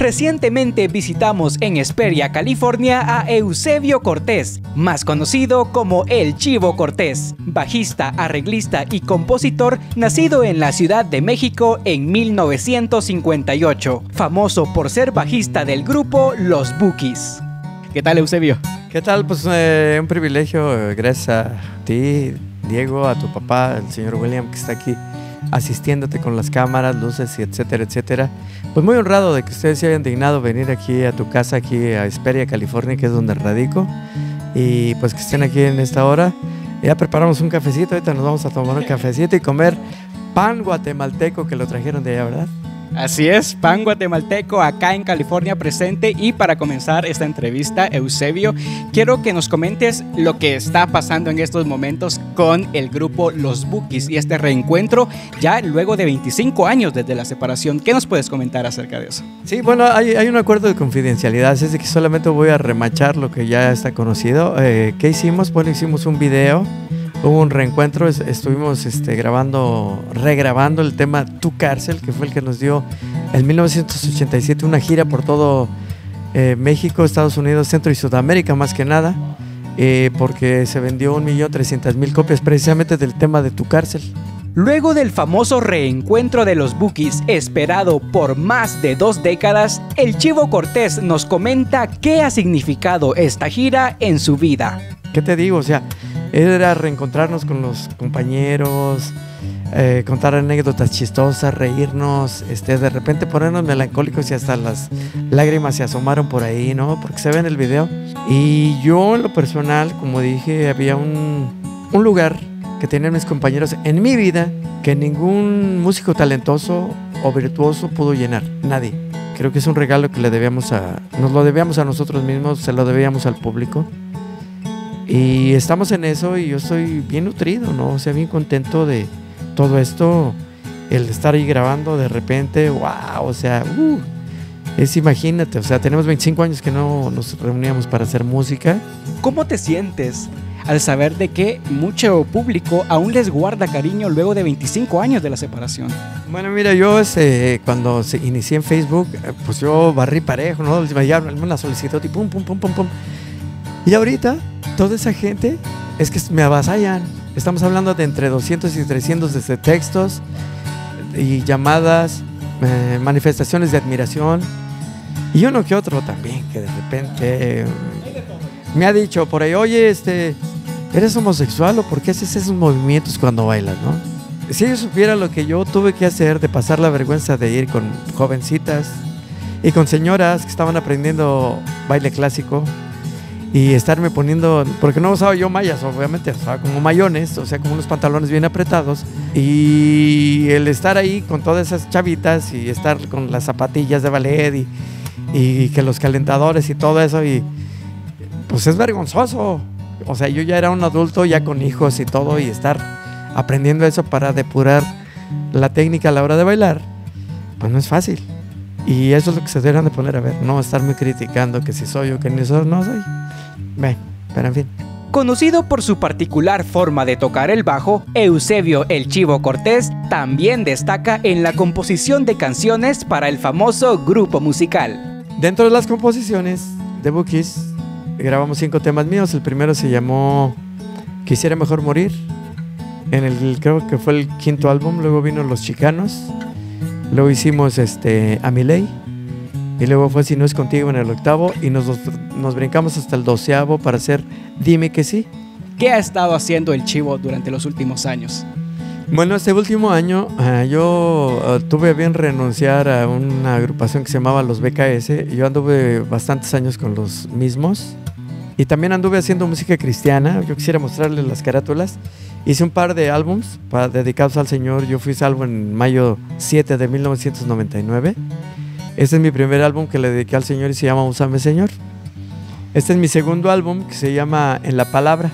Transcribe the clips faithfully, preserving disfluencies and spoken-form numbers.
Recientemente visitamos en Hesperia, California a Eusebio Cortés, más conocido como El Chivo Cortés, bajista, arreglista y compositor nacido en la Ciudad de México en mil novecientos cincuenta y ocho, famoso por ser bajista del grupo Los Bukis. ¿Qué tal, Eusebio? ¿Qué tal? Pues eh, un privilegio, eh, gracias a ti, Diego, a tu papá, el señor William, que está aquí asistiéndote con las cámaras, luces y etcétera, etcétera. Pues muy honrado de que ustedes se hayan dignado venir aquí a tu casa, aquí a Hesperia, California, que es donde radico, y pues que estén aquí en esta hora. Ya preparamos un cafecito, ahorita nos vamos a tomar un cafecito y comer pan guatemalteco que lo trajeron de allá, ¿verdad? Así es, pan guatemalteco acá en California presente. Y para comenzar esta entrevista, Eusebio, quiero que nos comentes lo que está pasando en estos momentos con el grupo Los Bukis y este reencuentro ya luego de veinticinco años desde la separación. ¿Qué nos puedes comentar acerca de eso? Sí, bueno, hay, hay un acuerdo de confidencialidad, es de que solamente voy a remachar lo que ya está conocido. Eh, ¿Qué hicimos? Bueno, hicimos un video. Hubo un reencuentro, estuvimos este, grabando, regrabando el tema Tu Cárcel, que fue el que nos dio en mil novecientos ochenta y siete una gira por todo eh, México, Estados Unidos, Centro y Sudamérica más que nada, eh, porque se vendió un millón trescientas mil copias precisamente del tema de Tu Cárcel. Luego del famoso reencuentro de los Bukis, esperado por más de dos décadas, el Chivo Cortés nos comenta qué ha significado esta gira en su vida. ¿Qué te digo? O sea, era reencontrarnos con los compañeros, eh, contar anécdotas chistosas, reírnos, este, de repente ponernos melancólicos y hasta las lágrimas se asomaron por ahí, ¿no? Porque se ve en el video. Y yo en lo personal, como dije, había un, un lugar que tenían mis compañeros en mi vida que ningún músico talentoso o virtuoso pudo llenar, nadie. Creo que es un regalo que le debíamos a, nos lo debíamos a nosotros mismos, se lo debíamos al público. Y estamos en eso y yo estoy bien nutrido, ¿no? O sea, bien contento de todo esto, el estar ahí grabando de repente, wow, o sea, uh, es, imagínate, o sea, tenemos veinticinco años que no nos reuníamos para hacer música. ¿Cómo te sientes al saber de que mucho público aún les guarda cariño luego de veinticinco años de la separación? Bueno, mira, yo este, cuando se inicié en Facebook, pues yo barrí parejo, ¿no? Me llevaron una solicitud y pum, pum, pum, pum, pum. Y ahorita, toda esa gente es que me avasallan. Estamos hablando de entre doscientos y trescientos desde textos y llamadas, eh, manifestaciones de admiración. Y uno que otro también, que de repente eh, me ha dicho por ahí, oye, este, ¿eres homosexual o por qué haces esos movimientos cuando bailas, no? Si ellos supieran lo que yo tuve que hacer de pasar la vergüenza de ir con jovencitas y con señoras que estaban aprendiendo baile clásico, y estarme poniendo, porque no usaba yo mallas, obviamente, usaba como mayones, o sea, como unos pantalones bien apretados, y el estar ahí con todas esas chavitas y estar con las zapatillas de ballet y, y que los calentadores y todo eso, y pues es vergonzoso. O sea, yo ya era un adulto ya con hijos y todo, y estar aprendiendo eso para depurar la técnica a la hora de bailar, pues no es fácil. Y eso es lo que se deberían de poner a ver, no estarme criticando que si soy o que ni soy, no soy. Ven, pero en fin. Conocido por su particular forma de tocar el bajo, Eusebio El Chivo Cortés también destaca en la composición de canciones para el famoso grupo musical. Dentro de las composiciones de Bukis, grabamos cinco temas míos. El primero se llamó Quisiera Mejor Morir. En el, creo que fue el quinto álbum. Luego vino Los Chicanos. Luego hicimos este, A Mi Ley. Y luego fue Si No Es Contigo en el octavo. Y nos, nos brincamos hasta el doceavo para hacer Dime Que Sí. ¿Qué ha estado haciendo el Chivo durante los últimos años? Bueno, este último año uh, yo uh, tuve a bien renunciar a una agrupación que se llamaba Los B K S. Yo anduve bastantes años con los mismos. Y también anduve haciendo música cristiana. Yo quisiera mostrarles las carátulas. Hice un par de álbums para, dedicados al Señor. Yo fui salvo en mayo siete de mil novecientos noventa y nueve. Este es mi primer álbum que le dediqué al Señor y se llama Úsame, Señor. Este es mi segundo álbum que se llama En la Palabra.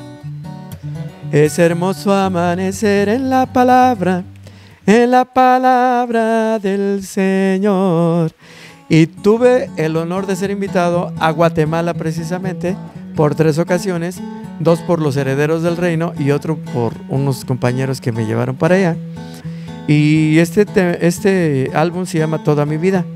Es hermoso amanecer en la palabra, en la palabra del Señor. Y tuve el honor de ser invitado a Guatemala precisamente por tres ocasiones, dos por los Herederos del Reino y otro por unos compañeros que me llevaron para allá. Y este, te, este álbum se llama Toda Mi Vida.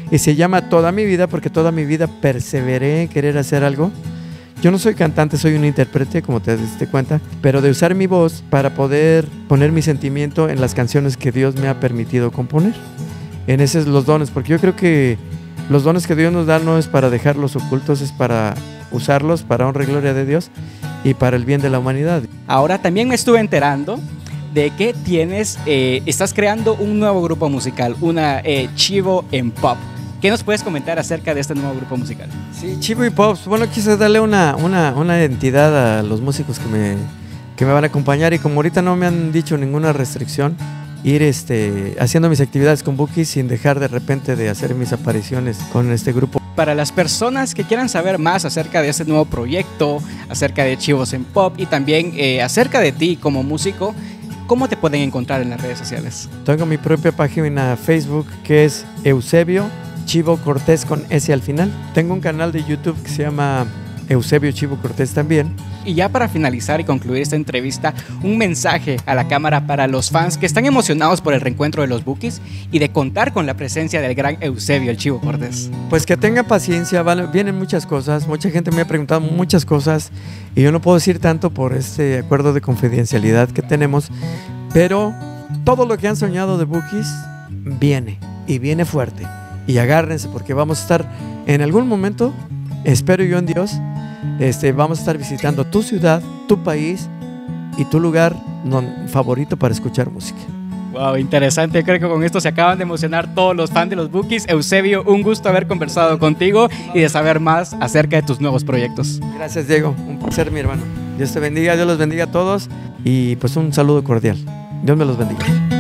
y se llama Toda mi vida, porque toda mi vida perseveré en querer hacer algo. Yo no soy cantante, soy un intérprete, como te diste cuenta, pero de usar mi voz para poder poner mi sentimiento en las canciones que Dios me ha permitido componer. En esos los dones, porque yo creo que los dones que Dios nos da no es para dejarlos ocultos, es para usarlos para honra y gloria de Dios y para el bien de la humanidad. Ahora también me estuve enterando de que tienes, eh, estás creando un nuevo grupo musical, una eh, Chivo en Pop. ¿Qué nos puedes comentar acerca de este nuevo grupo musical? Sí, Chivo y Pops. Bueno, quise darle una, una, una identidad a los músicos que me, que me van a acompañar, y como ahorita no me han dicho ninguna restricción, ir este, haciendo mis actividades con Buki sin dejar de repente de hacer mis apariciones con este grupo. Para las personas que quieran saber más acerca de este nuevo proyecto, acerca de Chivos en Pop y también eh, acerca de ti como músico, ¿cómo te pueden encontrar en las redes sociales? Tengo mi propia página Facebook que es Eusebio Chivo Cortés con S al final. Tengo un canal de YouTube que se llama Eusebio Chivo Cortés también. Y ya para finalizar y concluir esta entrevista, un mensaje a la cámara para los fans que están emocionados por el reencuentro de los Bukis y de contar con la presencia del gran Eusebio el Chivo Cortés. Pues que tenga paciencia, van, vienen muchas cosas, mucha gente me ha preguntado muchas cosas y yo no puedo decir tanto por este acuerdo de confidencialidad que tenemos, pero todo lo que han soñado de Bukis viene y viene fuerte. Y agárrense porque vamos a estar en algún momento, espero yo en Dios, este, vamos a estar visitando tu ciudad, tu país y tu lugar non, favorito para escuchar música. Wow, interesante. Creo que con esto se acaban de emocionar todos los fans de los Bukis. Eusebio, un gusto haber conversado contigo y de saber más acerca de tus nuevos proyectos. Gracias, Diego. Un placer, mi hermano. Dios te bendiga, Dios los bendiga a todos y pues un saludo cordial. Dios me los bendiga.